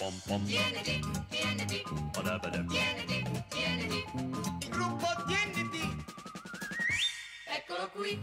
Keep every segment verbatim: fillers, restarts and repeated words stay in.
Pom pom. T N T, T N T. Badabadab. T N T, T N T. Il gruppo T N T. Eccolo qui.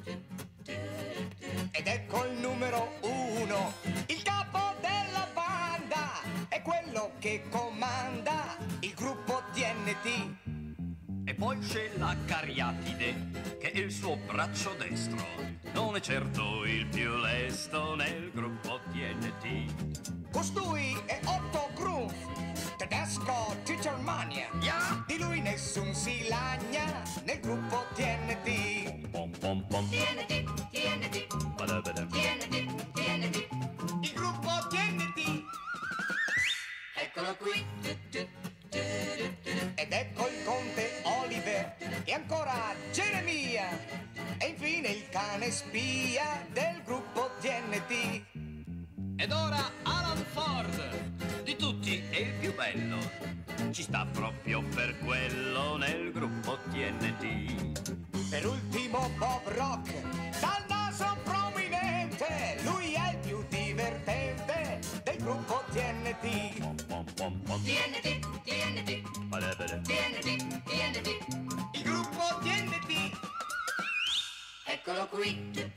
Ed ecco il numero uno, il capo della banda, è quello che comanda il gruppo T N T. E poi c'è la Cariatide, che è il suo braccio destro. Non è certo il più lesto nel gruppo T N T. Costui è Otto Grumpf, tedesco Teachermania. Yeah. Di lui nessun si lagna nel gruppo T N T. Pom pom pom. T N T, T N T. Badabadab. T N T, T N T. Il gruppo T N T. Eccolo qui. Ed ecco il conte Oliver e ancora Geremia e infine il cane spia del gruppo T N T. Ed ora Alan Ford, di tutti è il più bello. Ci sta proprio per quello nel gruppo T N T. Per ultimo Bob Rock, dal naso prominente, lui è il più divertente del gruppo T N T. Pom pom pom pom. T N T, T N T. Badabadab. T N T, T N T. Il gruppo T N T. Eccolo qui.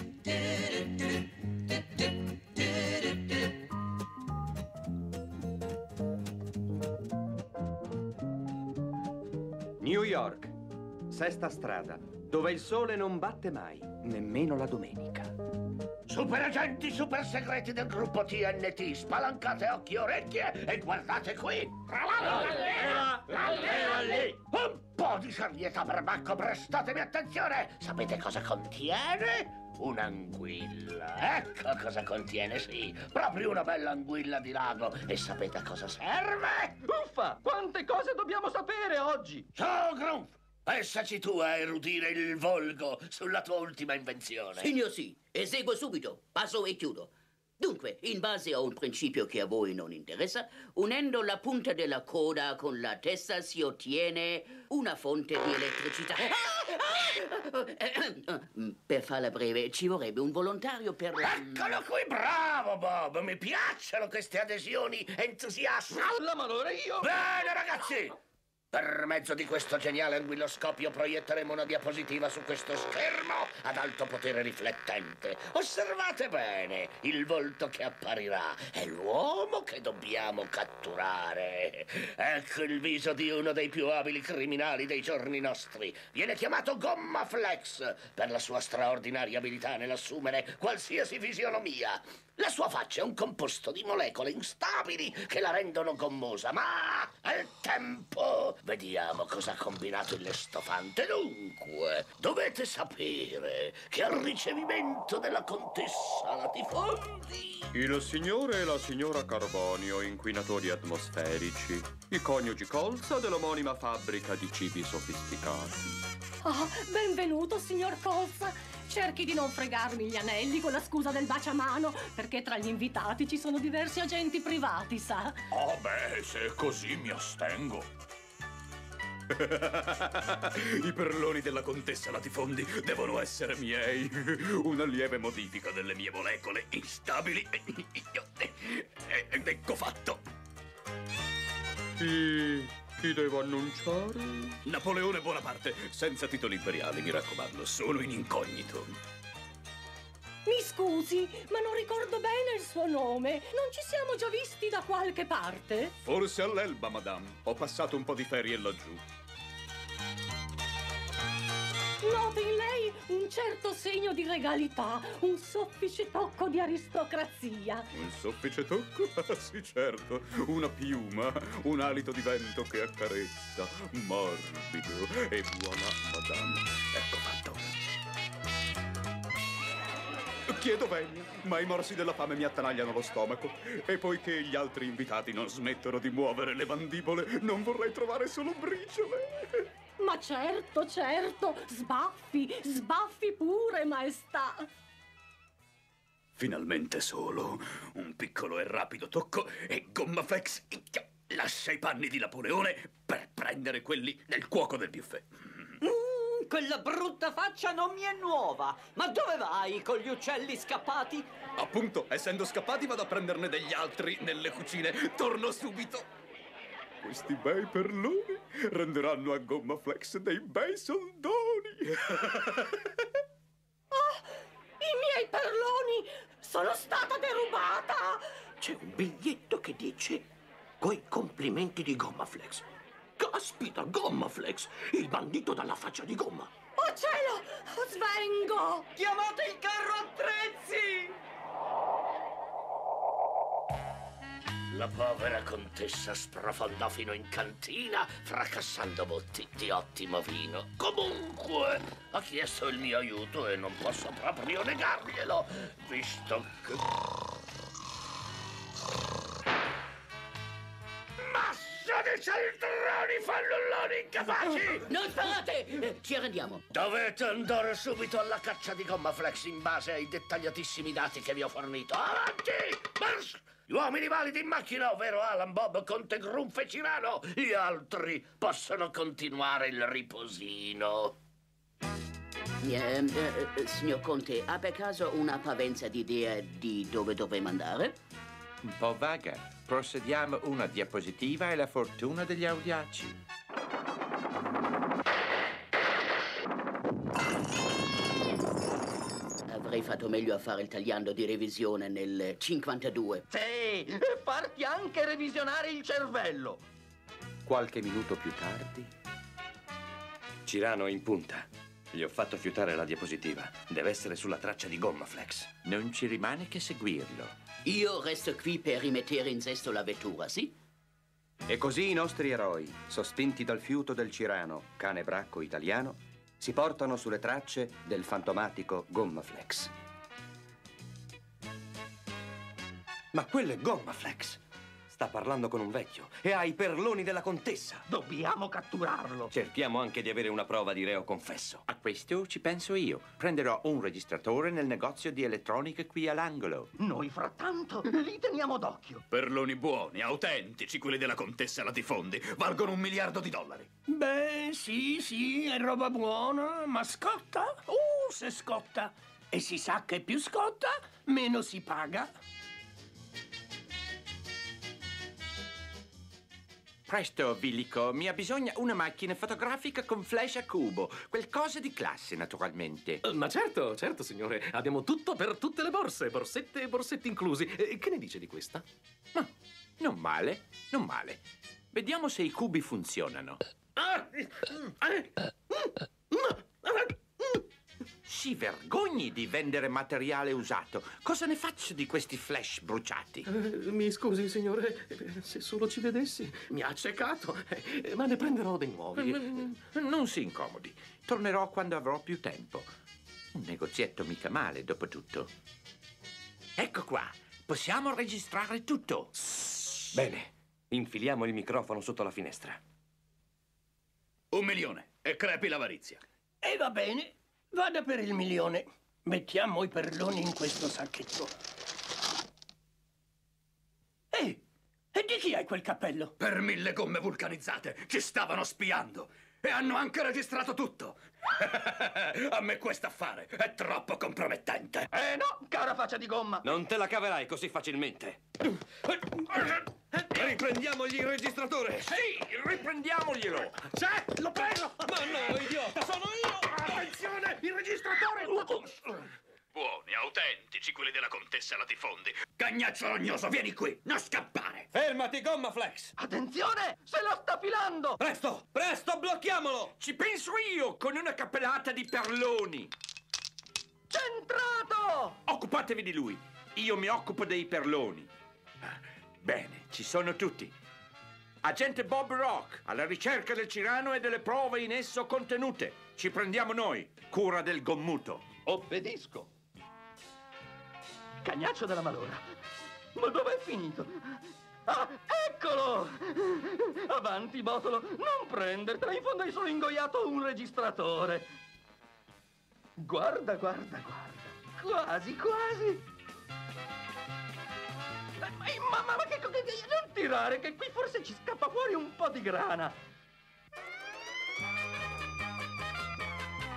New York, Sesta Strada, dove il sole non batte mai, nemmeno la domenica. Super agenti, super segreti del gruppo T N T, spalancate occhi e orecchie e guardate qui! L'alleva! L'alleva lì! Un po' di serietà, perbacco, prestatemi attenzione! Sapete cosa contiene? Un'anguilla. Ecco cosa contiene, sì. Proprio una bella anguilla di lago. E sapete a cosa serve? Uffa! Quante cose dobbiamo sapere oggi! Ciao, Grumpf! Pensaci tu a erudire il volgo sulla tua ultima invenzione. Signor sì, eseguo subito, passo e chiudo. Dunque, in base a un principio che a voi non interessa, unendo la punta della coda con la testa si ottiene una fonte di elettricità. Per farla breve, ci vorrebbe un volontario per la... Eccolo qui, bravo Bob! Mi piacciono queste adesioni entusiaste. Alla malora io! Bene, ragazzi! Per mezzo di questo geniale anguilloscopio proietteremo una diapositiva su questo schermo ad alto potere riflettente. Osservate bene, il volto che apparirà è l'uomo che dobbiamo catturare. Ecco il viso di uno dei più abili criminali dei giorni nostri. Viene chiamato Gomma Flex per la sua straordinaria abilità nell'assumere qualsiasi fisionomia. La sua faccia è un composto di molecole instabili che la rendono gommosa, ma al tempo vediamo cosa ha combinato il lestofante. Dunque, dovete sapere che al ricevimento della contessa Latifondi... Il signore e la signora Carbonio, inquinatori atmosferici, i coniugi Colza dell'omonima fabbrica di cibi sofisticati. Oh, benvenuto, signor Colza. Cerchi di non fregarmi gli anelli con la scusa del baciamano, perché tra gli invitati ci sono diversi agenti privati, sa? Oh, beh, se è così mi astengo. I perloni della contessa Latifondi devono essere miei. Una lieve modifica delle mie molecole instabili. Ed ecco fatto. Chi... Chi devo annunciare? Napoleone Bonaparte, senza titoli imperiali, mi raccomando, solo in incognito. Mi scusi, ma non ricordo bene il suo nome. Non ci siamo già visti da qualche parte? Forse all'Elba, madame. Ho passato un po' di ferie laggiù. Noto in lei un certo segno di regalità, un soffice tocco di aristocrazia. Un soffice tocco? Sì, certo. Una piuma, un alito di vento che accarezza, morbido e buona, madame. Ecco fatto. Chiedo venia, ma i morsi della fame mi attanagliano lo stomaco. E poiché gli altri invitati non smettono di muovere le mandibole, non vorrei trovare solo briciole. Ma certo, certo, sbaffi, sbaffi pure, maestà. Finalmente solo un piccolo e rapido tocco e Gomma Flex lascia i panni di Napoleone per prendere quelli del cuoco del buffet. Mm, Quella brutta faccia non mi è nuova. Ma dove vai con gli uccelli scappati? Appunto, essendo scappati vado a prenderne degli altri nelle cucine. Torno subito. Questi bei perloni renderanno a Gomma Flex dei bei soldoni. Oh, i miei perloni! Sono stata derubata! C'è un biglietto che dice: coi complimenti di Gomma Flex. Caspita, Gomma Flex, il bandito dalla faccia di gomma. Oh cielo! Svengo! Chiamate il carro attrezzi! La povera contessa sprofondò fino in cantina, fracassando botti di ottimo vino. Comunque, ha chiesto il mio aiuto e non posso proprio negarglielo, visto che... Massa di cialtroni, fannulloni incapaci! Non sparate! Eh, ci arrendiamo. Dovete andare subito alla caccia di Gomma Flex in base ai dettagliatissimi dati che vi ho fornito. Avanti! Marш! Gli uomini validi in macchina, ovvero Alan, Bob, Conte, Grunf e Cirano. Gli altri possono continuare il riposino. Eh, eh, signor Conte, ha per caso una parvenza d'idea di dove dovremmo andare? Un po' vaga. Procediamo una diapositiva e la fortuna degli audiaci. Avrei fatto meglio a fare il tagliando di revisione nel cinquantadue. Sì, e farti anche revisionare il cervello. Qualche minuto più tardi... Cirano è in punta. Gli ho fatto fiutare la diapositiva. Deve essere sulla traccia di Gomma Flex. Non ci rimane che seguirlo. Io resto qui per rimettere in sesto la vettura, sì? E così i nostri eroi, sospinti dal fiuto del Cirano, cane bracco italiano, si portano sulle tracce del fantomatico Gomma Flex. Ma quello è Gomma Flex. Sta parlando con un vecchio e ha i perloni della contessa. Dobbiamo catturarlo. Cerchiamo anche di avere una prova di reo confesso. A questo ci penso io. Prenderò un registratore nel negozio di elettronica qui all'angolo. Noi frattanto li teniamo d'occhio. Perloni buoni, autentici, quelli della contessa Latifondi. Valgono un miliardo di dollari. Beh, sì, sì, è roba buona, ma scotta? Uh, se scotta. E si sa che più scotta, meno si paga. Presto, Villico, mi ha bisogno una macchina fotografica con flash a cubo. Qualcosa di classe, naturalmente. Uh, ma certo, certo, signore. Abbiamo tutto per tutte le borse, borsette e borsetti inclusi. Eh, che ne dice di questa? Ma non male, non male. Vediamo se i cubi funzionano. Si vergogni di vendere materiale usato. Cosa ne faccio di questi flash bruciati? Eh, mi scusi, signore, se solo ci vedessi. Mi ha accecato, eh, ma ne prenderò dei nuovi. Non si incomodi. Tornerò quando avrò più tempo. Un negozietto mica male, dopo tutto. Ecco qua. Possiamo registrare tutto. Bene. Infiliamo il microfono sotto la finestra. Un milione. E crepi l'avarizia. E va bene. Vada per il milione. Mettiamo i perloni in questo sacchetto. Ehi, e di chi hai quel cappello? Per mille gomme vulcanizzate. Ci stavano spiando. E hanno anche registrato tutto. A me questo affare è troppo compromettente. Eh no, cara faccia di gomma. Non te la caverai così facilmente. Riprendiamogli il registratore. Sì, riprendiamoglielo. C'è, lo prendo. Ma no, idiota, sono io. Attenzione, il registratore. Buoni, autentici, quelli della contessa Latifondi. Cagnaccio rognoso, vieni qui, non scappare. Fermati, Gomma Flex. Attenzione, se lo sta filando. Presto, presto, blocchiamolo. Ci penso io con una cappellata di perloni. Centrato! Occupatevi di lui. Io mi occupo dei perloni. Bene, ci sono tutti. Agente Bob Rock, alla ricerca del Cirano e delle prove in esso contenute. Ci prendiamo noi, cura del gommuto. Obbedisco. Cagnaccio della malora. Ma dov'è finito? Ah, eccolo! Avanti, Botolo, non prendertela, in fondo hai solo ingoiato un registratore. Guarda, guarda, guarda. Quasi, quasi. Ma, ma, ma, ma che, che... Non tirare, che qui forse ci scappa fuori un po' di grana.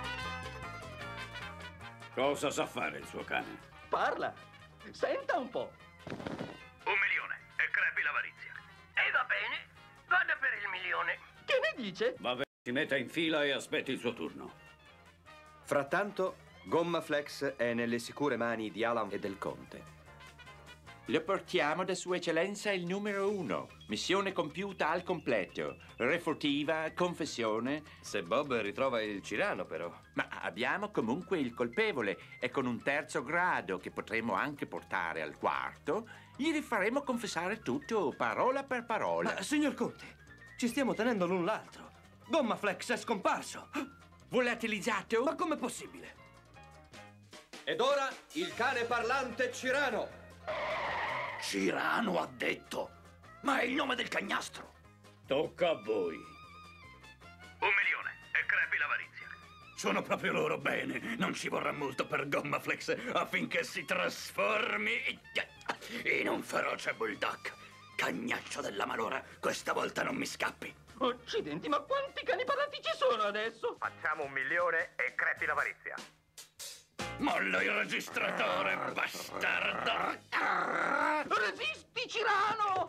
Cosa sa fare il suo cane? Parla. Senta un po'. Un milione e crepi l'avarizia. E va bene, vada per il milione. Che ne dice? Va bene, si metta in fila e aspetti il suo turno. Frattanto, Gomma Flex è nelle sicure mani di Alan e del Conte. Lo portiamo da Sua Eccellenza il numero uno. Missione compiuta al completo. Re furtiva, confessione. Se Bob ritrova il Cirano, però. Ma abbiamo comunque il colpevole e con un terzo grado che potremo anche portare al quarto, gli rifaremo confessare tutto, parola per parola. Ma, signor Conte, ci stiamo tenendo l'un l'altro. Gomma Flex è scomparso. Volatilizzato? Ma com'è possibile? Ed ora il cane parlante Cirano. Cirano ha detto, ma è il nome del cagnastro. Tocca a voi. Un milione e crepi l'avarizia. Sono proprio loro, bene. Non ci vorrà molto per Gomma Flex affinché si trasformi in un feroce bulldog. Cagnaccio della malora, questa volta non mi scappi. Accidenti, ma quanti cani parlanti ci sono adesso? Facciamo un milione e crepi l'avarizia. Molla il registratore, bastardo! Resisti, Cirano!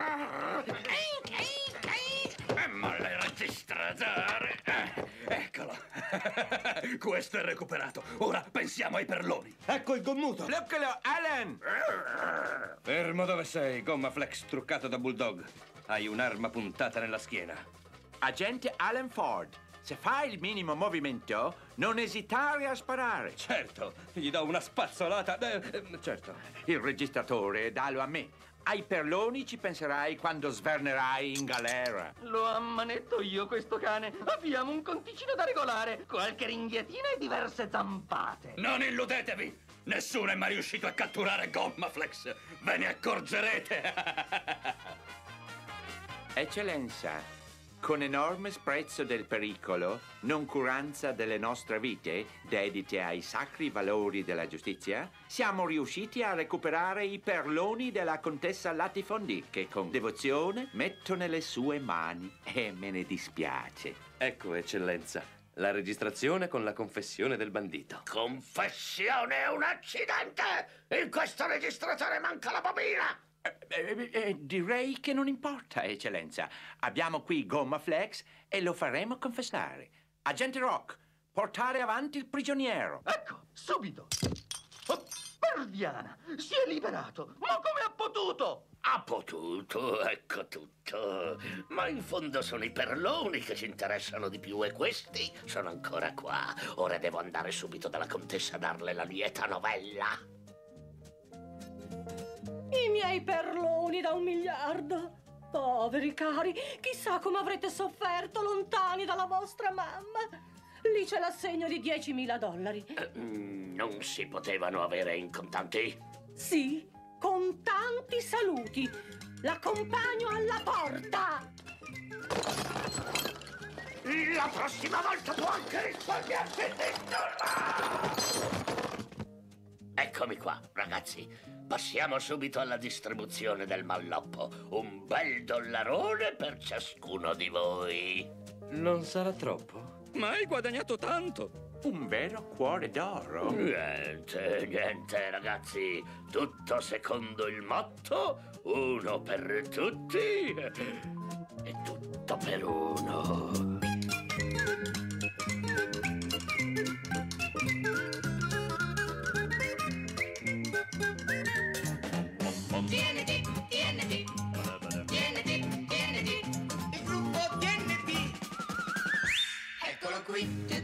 E molla il registratore! Eccolo! Questo è recuperato. Ora pensiamo ai perloni. Ecco il gommuto! Eccolo, Alan! Fermo dove sei, Gomma Flex truccato da bulldog. Hai un'arma puntata nella schiena. Agente Alan Ford, se fai il minimo movimento, non esitare a sparare. Certo, gli do una spazzolata. Eh, eh, certo. Il registratore, dallo a me. Ai perloni ci penserai quando svernerai in galera. Lo ammanetto io questo cane. Abbiamo un conticino da regolare, qualche ringhiatina e diverse zampate. Non illudetevi! Nessuno è mai riuscito a catturare Gomma Flex. Ve ne accorgerete. Eccellenza, con enorme sprezzo del pericolo, noncuranza delle nostre vite, dedite ai sacri valori della giustizia, siamo riusciti a recuperare i perloni della contessa Latifondi, che con devozione metto nelle sue mani. E me ne dispiace. Ecco, Eccellenza, la registrazione con la confessione del bandito. Confessione è un accidente! In questo registratore manca la bobina! Eh, eh, direi che non importa, Eccellenza. Abbiamo qui Gomma Flex e lo faremo confessare. Agente Rock, portare avanti il prigioniero. Ecco, subito. Oh, Perdiana, si è liberato. Ma come ha potuto? Ha potuto, ecco tutto. Ma in fondo sono i perloni che ci interessano di più e questi sono ancora qua. Ora devo andare subito dalla contessa a darle la lieta novella. I miei perloni da un miliardo. Poveri cari, chissà come avrete sofferto lontani dalla vostra mamma. Lì c'è l'assegno di diecimila dollari. Eh, non si potevano avere in contanti? Sì, con tanti saluti. L'accompagno alla porta. La prossima volta può anche risparmiarsi dentro. Eccomi qua, ragazzi. Passiamo subito alla distribuzione del malloppo. Un bel dollarone per ciascuno di voi. Non sarà troppo? Ma hai guadagnato tanto. Un vero cuore d'oro. Niente, niente, ragazzi. Tutto secondo il motto: uno per tutti e tutto per uno. T N T, T N T, T N T, T N T, il gruppo T N T. Eccolo qui.